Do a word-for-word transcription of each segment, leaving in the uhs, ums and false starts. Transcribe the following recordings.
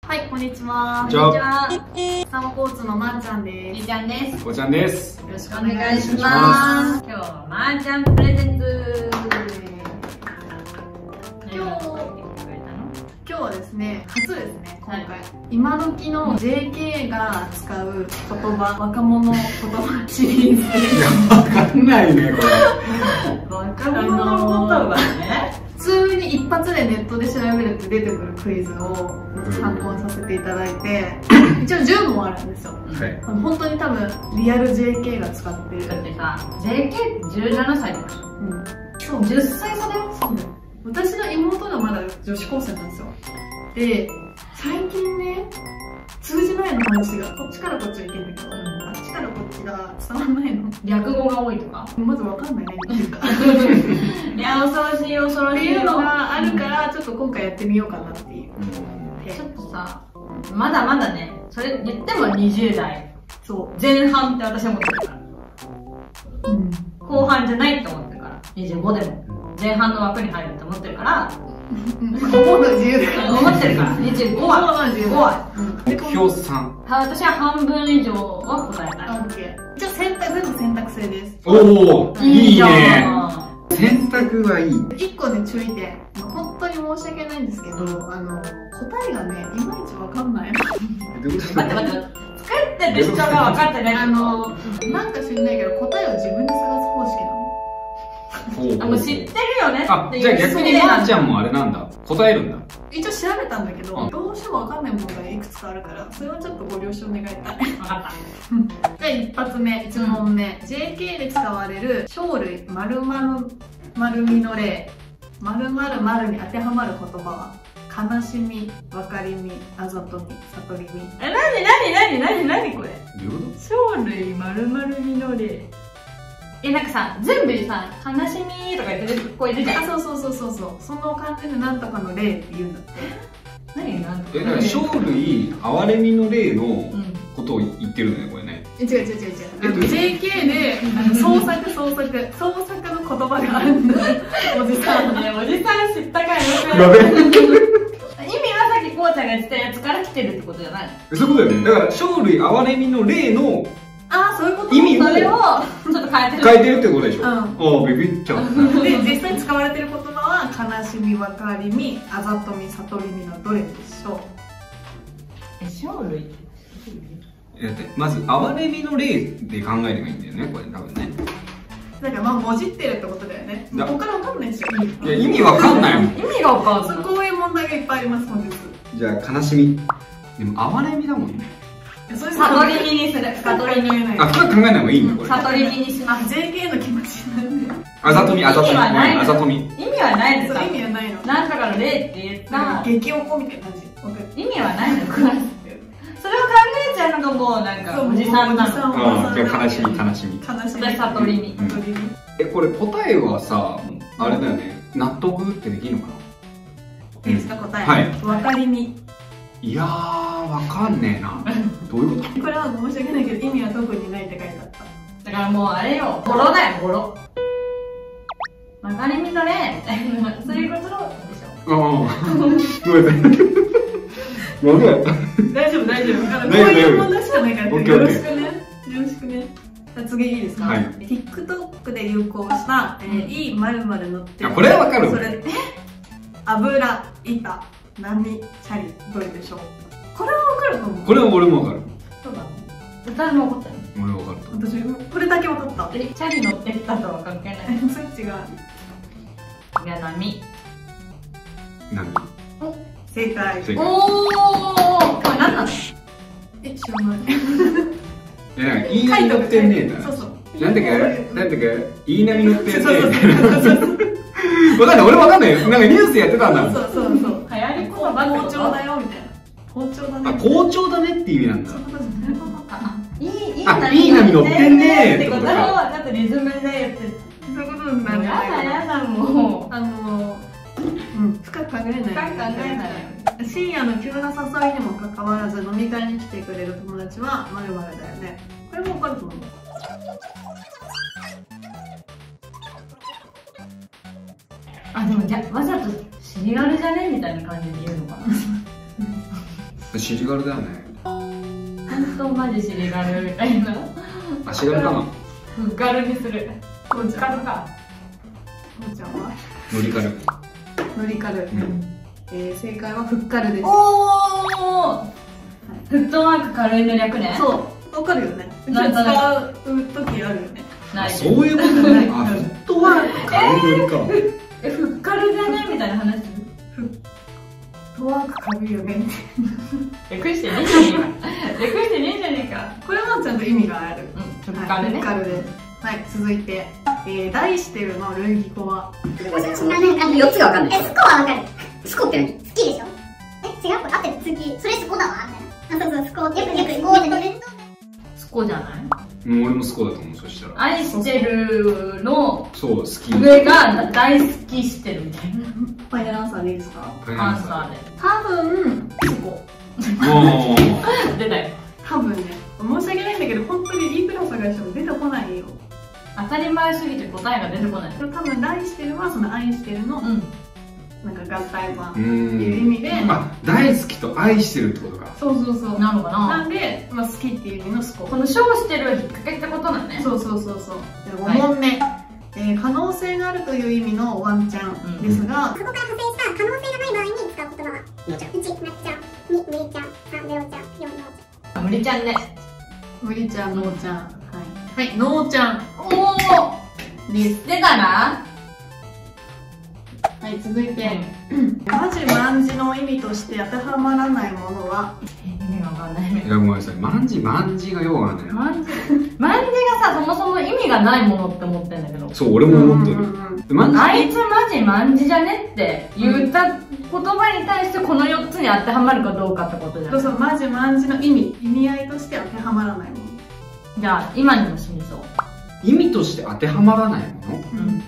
はい、こんにちは。 こんにちは。 サマコーツのまーちゃんです。 みーちゃんです。 こうちゃんです。 よろしくお願いします。今日はまーちゃんプレゼンツ。 今日、今日はですね、初ですね、今回。はい、今時の ジェーケー が使う言葉、若者言葉シリーズです。 いや、わかんないね、これ。 若者の言葉ね。 普通に一発でネットで調べると出てくるクイズを参考にさせていただいて、一応じゅう問あるんですよ。はい、本当に多分リアル ジェーケー が使ってる。 だってさ、ジェーケー ってじゅうななさいでしょ。うん。そう、じゅっさい差だよ。 そうだよ。私の妹がまだ女子高生なんですよ。で、最近ね、数字前の話がこっちからこっちに行けんだけど、あっちからこっちが伝わんないの。 略語が多いとかまずわかんないねっていうか。 いや、恐ろしい恐ろしい。 っていうのがあるから、ちょっと今回やってみようかなっていう。 ちょっとさ、まだまだね、それ言ってもにじゅう代。 そう。 前半って私は思ってるから。うん。後半じゃないって思ってるから。にじゅうごでも。前半の枠に入るって思ってるから。 思うの自由だから。 思ってるから。にじゅうごは。 思うの自由。 ごは。 目標さん。 私は半分以上は答えたい。 オッケー。じゃあ選択、全部選択制です。 おお、いいね。選択はいい。 一個ね、注意点。本当に申し訳ないんですけど、あの、答えがね、いまいちわかんない。 待って待って。作ってる人が分かってない。 あの、なんか知んないけど、答えを自分で探す方式なの。 あ、もう知ってるよねあ、じゃあ逆にまーちゃんもあれなんだ。答えるんだ。 一応調べたんだけど、どうしてもわかんないものがいくつかあるから、それはちょっとご了承願いたい。 分かった。 じゃあ一発目、一問目。ジェーケー で使われる生類〇〇〇みの例。〇〇〇に当てはまる言葉は、悲しみ、分かりみ、あざとみ、悟りみ。 え、なになになになになにこれ。 どういうこと？ 生類〇〇みの例。え、なんかさ、全部さ、悲しみとか言ってる声出てる。 あ、そうそうそうそうそう。その感じでなんとかの例って言うんだって。 何なんとか。 え、だから生類哀れみの例のことを言ってるのね、これね。 違う違う違う違う。ジェーケー で創作創作創作の言葉があるんだ。おじさんね、おじさん知ったかい。 やべ。 意味はさっきこうちゃんが言ってたやつから来てるってことじゃないの？ そういうことだよね。だから生類哀れみの例のああ、そういうこと。 意味をそれをちょっと変えてる。 変えてるってことでしょ。うん。ああ、ビビっちゃう。 で、実際に使われてる言葉は、悲しみ、分かりみ、あざとみ、悟りみのどれでしょう？ え、生類って。 だってまず哀れみの例で考えればいいんだよね、これ多分ね。 だからまあ、もじってるってことだよね。ここからわかんないですよ。 いや、意味わかんないもん。 意味がわかんない。 こういう問題がいっぱいあります、本日。 じゃあ、悲しみ。でも、哀れみだもんね。 悟りみにする。悟りみ。 あ、深く考えない方がいいんだ、これ。 悟りみにします。 ジェーケー の気持ちなんで。 あざとみ、あざとみ。 意味はない。 あざとみ。 意味はないです。 意味はないの。 なんとかの例って言った。 激おこみたいな感じ。 意味はないの、クラスって。それを考えちゃうのがもうなんかおじさんなの。 ああ、じゃあ悲しみ、悲しみ。 悲しみ。 悟りみ。 え、これ答えはさ、あれだよね。納得ってできるのかな？ いいですか、答え。 はい。 分かりみ。 いやー、わかんねえな。どういうこと？ これは申し訳ないけど、意味は特にないって書いてあった。 だからもうあれよ、語呂だよ、語呂。分かりみのね、そういうことでしょ。 ああ、ごめんなさい。ごめん。 大丈夫、大丈夫。こういう問題しかないから、よろしくね。よろしくね。次いいですか？はい。TikTok で流行した、えー、いい〇〇乗ってる。 あ、これはわかる。 それ、え？油、板、波、チャリ、どれでしょう？これはわかると思う。 これは俺もわかる。 そうだね。 誰も分かったの？ 俺はわかる。 私、これだけわかった。 え、チャリ乗ってったとは関係ない。 そっちが。 いや、波。 波。 正解。 おー、これ何なの？ え、知らない。 いや、いい波乗ってんねえな。 そうそう。 なんだか、なんだか、いい波乗ってんねえ。わかんない、俺わかんないよ。なんかニュースやってたんだ。 そうそうそう。流行り言葉好調だよみたいな。好調だね。 あ、好調だねって意味なんだ。 いい、いい波乗ってんねってことを、ちょっとリズムで言ってる。 そういうことになる。 やだやだ、もう。 あの、うん、深く考えない。 深く考えない。 深夜の急な誘いにもかかわらず飲み会に来てくれる友達は〇〇だよね。これも分かると思う。 あ、でもじゃわざとシリアルじゃねみたいな感じで言うのかな。 シリガルだよね。 本当マジシリガルみたいな。 あ、シリガルかな。 ふっかるにする。 こうちゃんはか。 こうちゃんはノリカル。 ノリカル、 うんえー、正解はフッカルです。 おー、フットワーク軽いの略ね。 そうわかるよね。うちなんとな使う時あるよね。 ない。 そういうことね。あ、フットワーク軽いノリか。 え、ふっかるじゃねみたいな話。 フットワーク軽いよね。 略してねえじゃねえか。略してねえじゃねえか。 これはちゃんと意味がある。 うん、ふっかるね。 フッカルです。はい、続いて、えー、題してるの類義語はよっつがわかんない。え、スコはわかる。スコって何？好きでしょ？え、違う？これ合ってる。次、それスコだわみたいな。あ、そうそう、スコって。よくよくスコって取れると。 スコじゃない？ もう俺もスコだと思う。そしたら。 愛してるのそう、好き。 上が大好きしてるみたいな。 ファイナルアンサーでいいですか？ アンサーで。 多分、スコ。 もう。 出たよ。 多分ね、申し訳ないんだけど、本当に D プラスがしても出てこないよ。 当たり前すぎて答えが出てこない。 多分、題してるはその愛してるの、 うん。 なんか合体版ってういう意味で、 あ、大好きと愛してるってことか。 そうそうそう。 なのかな。 なんで、まあ、好きっていう意味のスコ。 この称してる引っ掛けってことなんね。 そうそうそうそう。でご問目、えー可能性があるという意味のワンチャンですが、 そこから派生した可能性がない場合に使う言葉は、いち、なっちゃん、に、むりちゃん、さん、ゼロちゃん、よん、のーちゃん。 無理ちゃんね。 むりちゃん、のーちゃん。はい。はい、のーちゃんおーです。 出たな。 はい、続いて、マジマンジの意味として当てはまらないものは、 意味がわかんない。 いや、ごめんなさい。マンジ、マンジがようわかんない。 マンジ、マンジがさ、そもそも意味がないものって思ってんだけど。 そう、俺も思ってる。マンジあいつマジマンジじゃねって言った言葉に対してこのよっつに当てはまるかどうかってことじゃない。 そうそう、マジマンジの意味、意味合いとして当てはまらないもの。 じゃあ、今にも死にそう。 意味として当てはまらないものうん。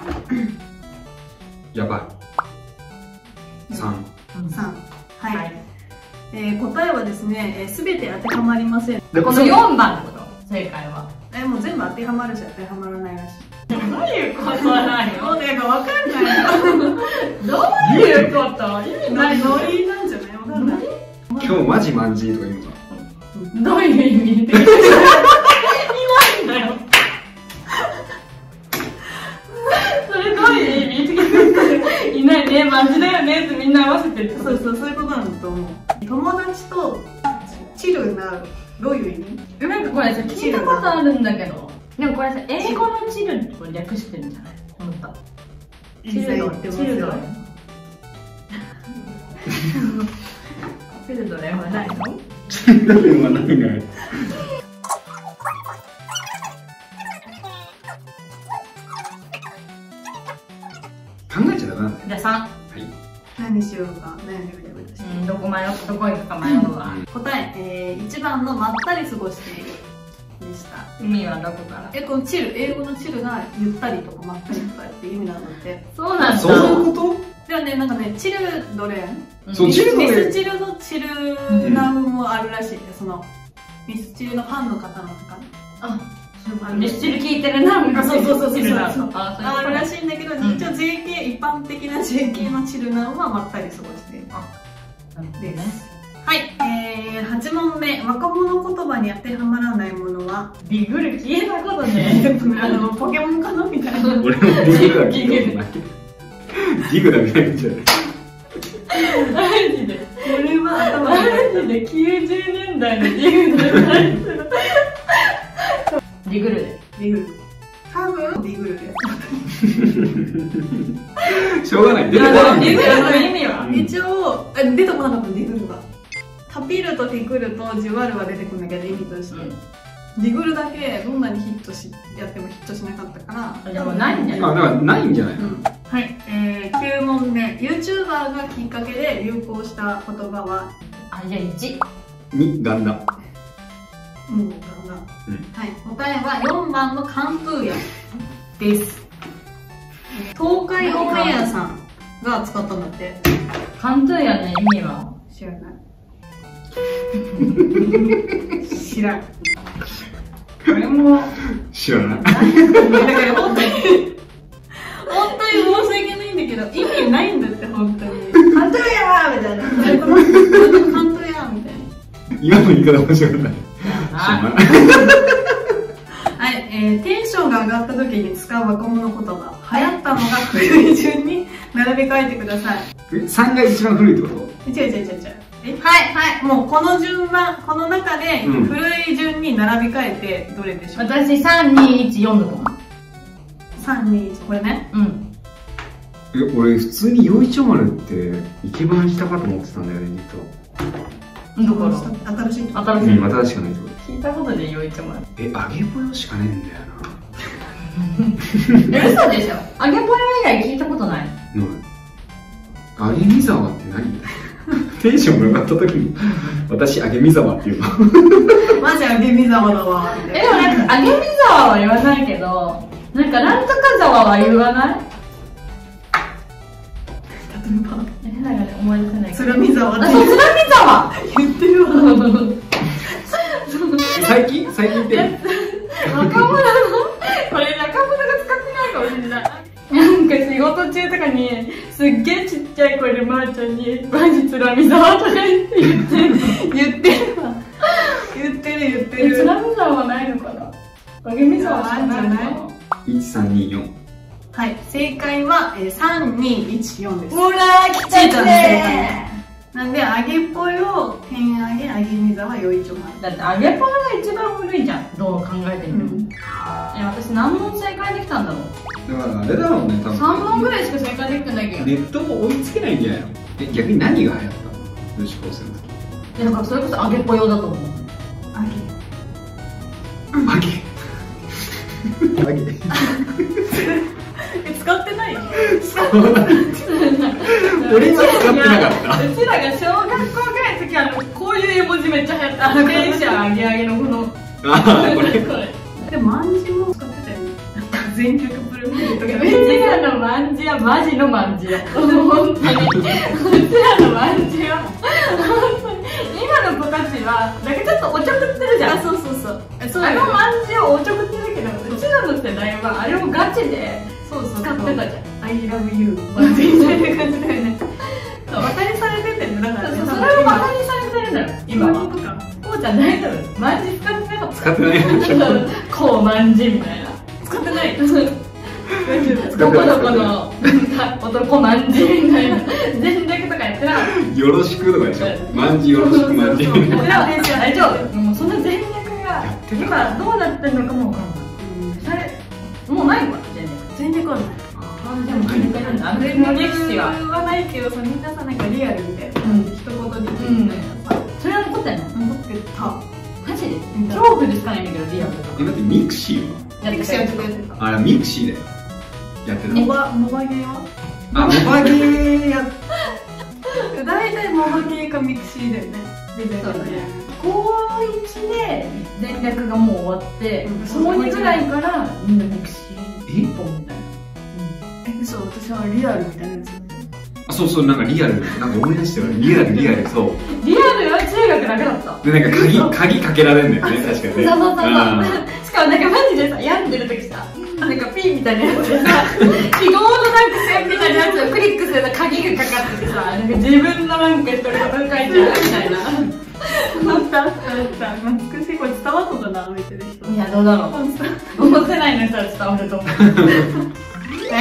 やばい。さん。 さん。はい。 はい。 えー答えはですね、す、べ、て当てはまりません。 でこのよんばんってこと正解は。 えーもう全部当てはまるし当てはまらないらしい。 どういうことなもうね、わかんないよ。 どういうこと意味ないのノリなんじゃないわかんない。 今日マジマンジとか言うのか。 どういう意味言わんだよ。それどういう意味いないね、マジだよねってみんな合わせてる。 そうそう、そういうことなんだと思う。友達とチルな、どういう意味？ なんかこれさ、聞いたことあるんだけど。でもこれさ、英語のチルってこれ略してるんじゃない思った。チルドレン。チルドレン。チルドレンはないの？ チルドレンはないね。考えちゃダメなんだよ。 じゃあさん。 はい。 何しようか悩んでみてください。 うん、どこ迷う、どこ行くか迷うわ。 答え、えー、いちばんのまったり過ごしているでした。 意味はどこから？ え、このチル、英語のチルがゆったりとかまったりとかっていう意味なんだって。 そうなんだ。 そういうこではね、なんかね、チルドレンうんそうチルドレンミスチルのチルナウもあるらしいね、その、ミスチルのファンの方の中に。 あ、ミスチル聞いてるな、 あそうそうそうそうチルだそうあ、そういうあるらこしいんだけど、 ん一応 ジェーケー、一般的な ジェーケー のチルナウはまったり過ごしている。 となんでですす。はい、えー、はち問目。若者言葉に当てはまらないものは、 ビグル聞いたことね。 あの、ポケモンかなみたいな。 と？俺もディグだけど。ディグだけじゃない。 マジで。 これは頭マにジできゅうじゅうねんだいのディグルに対する。ディグルで。 ディグル。多分、ディグルです。 しょうがない。出てこない。 ディグルの意味はうん一応、あ出てこなかったディグルが。タピルとティクルとジュワルは出てくるんだけど、意味として。ディグルだけどんなにヒットし、やってもヒットしなかったから。 でもないんじゃないあ、だからないんじゃない？ うん。はい、えー、きゅう問目。YouTuber がきっかけで流行した言葉は、 あ、じゃあいち。 に、だんだん。 もう、だんだん。はい、答えはよんばんのカンプーヤです。東海オンエアさんが使ったんだって。 カントゥーヤの意味は知らない。知らん。 これも、 知らない。 だから本当に、本当に申し訳ないんだけど、意味ないんだって、本当に。カントゥーヤーみたいな。カントゥーヤーみ今の言い方面白くない。 はい、えー、テンションが上がった時に使う若者言葉、流行ったのが古い順に並び替えてください。 さんが一番古いってこと？ 違う違う違う違う。えはいはい、もうこの順番、この中で古い順に並び替えてどれでしょう？ 私さんにいちよんだと思う。 さんにいち、これね。 うん。 え、俺普通によいちょ丸って一番下かと思ってたんだよね、実は。 どころ新しい新しい。 うん、新しくないってこと。 聞いたことでよいちょ丸。 え、揚げぽよしかねえんだよえ、嘘でしょ。揚げぽよ以外聞いたことない。 な。揚げみざわって何？テンションが上がった時に私揚げみざわっていうの。 マジ揚げみざわだわ。 え、でもなんか揚げみざわは言わないけど、なんかなんとかざわは言わない？え、なんかね、思い出せない。 つらみざわ。 あ、そう、つらみざわ言ってるわ。 最近最近って若者の、これ若者が使ってないかもしれない。なんか仕事中とかに、すっげえちっちゃい声でまーちゃんに、マジつらみざわとか言って言って、言ってるわ。言ってる言ってる。つらみざわはないのかな？揚げみざわはないんじゃない？ いちさんによん。 はい、正解は、えー、さんにいちよんです。 ほらー、来ちゃったねー。なんで、揚げぽよ、天揚げ、揚げみざわ、よいちょ丸。 だって揚げぽよが一番古いじゃん。どう考えてみても。 うん、 え、私何問正解できたんだろう。 だからあれだろうね、多分さん問ぐらいしか正解できてないけど。 ネットも追いつけないんじゃないの？え、逆に何が流行ったの？女子高生の時。 え、だからそれこそ揚げぽよだと思う。 揚げ。 揚げ。揚げ。 え、使ってない？ 俺は使ってなかった。 うちらが小学校ぐらいの時はこういう絵文字めっちゃ流行った。テンション上げ上げのこの。 ああ、これ。 でも、まんじも使ってたよね。全力プロフィールとか。 うちらのまんじはマジのまんじや。本当に。うちらのまんじは。今の子たちは、なんかちょっとおちょくってるじゃん。 あ、そうそうそう。 あのまんじをおちょくってるけど、うちらの世代はあれをガチでそうそう使ってたじゃん。 I love you まんじみたいな感じだよね。バカにされててんだからね。 それをバカにされてるんだよ、今は。こうじゃないだろ。まんじ使ってなかった。 使ってない。 こうまんじみたいな。 使ってない。 どこどこの男まんじみたいな。全力とかやってなかった。 よろしくとかでしょ。まんじよろしくまんじ。 大丈夫。もうその全力が今どうなってんのかもわかんない。もうないのかな、全力。全力はない。あ、でも決めてるんだ。あの歴史は。 はないけどさ、みんなさ、なんかリアルみたいな。一言で言うみたいなさ。 それは残ってんの？ 残ってた。 マジで？恐怖でしかないんだけど、リアルとか。 え、だってミクシーは？ ミクシーはちょっとやってた。 あれミクシーだよ。やってた。 モバ、モバゲーは？ あ、モバゲーやっ大体モバゲーかミクシーだよね。 そうだね。高いちで全略がもう終わって、高にぐらいからみんなミクシー一本みたいな。 え、嘘、私はリアルみたいなやつ。 あ、そうそう、なんかリアル、なんか思い出したよ。リアル、リアル、そう。 リアルは中学だけだった。 で、なんか鍵、鍵かけられるんだよね、確かにね。 そうそうそう。しかもなんかマジでさ、病んでる時さ、なんかピンみたいなやつでさ、記号のなんか線みたいなやつをクリックすると鍵がかかっててさ、なんか自分のなんか一人が書いてあるみたいな。 あったあったあった。懐かしい。これ伝わったかな、見てる人。 いや、どうだろう。同世代の人は伝わると思う。はい。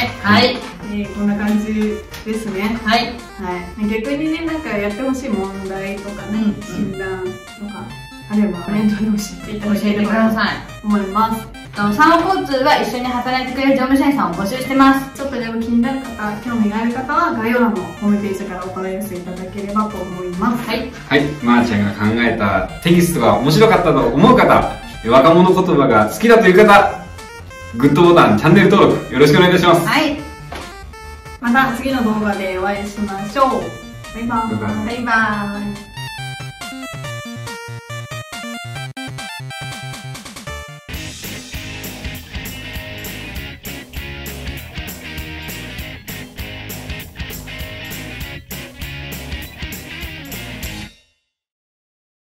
はい。 えー、こんな感じですね。 はい。 はい。逆にね、なんかやってほしい問題とかね、 うん、 診断とかあれば、コメントに教えていただければ教えてください。 思います。 産後交通は一緒に働いてくれる乗務社員さんを募集してます。 ちょっとでも気になる方、興味がある方は概要欄のホームページからお問い合わせいただければと思います。 はい。 はい。まーちゃんが考えたテキストが面白かったと思う方、若者言葉が好きだという方、グッドボタン、チャンネル登録よろしくお願いいたします。 はい。 また次の動画でお会いしましょう。バイバーイ。 バイバイ。 バイバーイ。